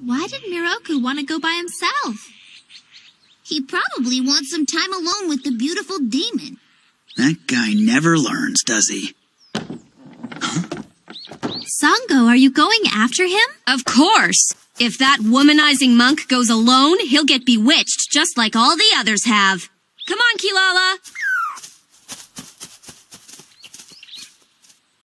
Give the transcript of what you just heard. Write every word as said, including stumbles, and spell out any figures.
Why did Miroku want to go by himself? He probably wants some time alone with the beautiful demon. That guy never learns, does he? Sango, are you going after him? Of course. If that womanizing monk goes alone, he'll get bewitched just like all the others have. Come on, Kilala.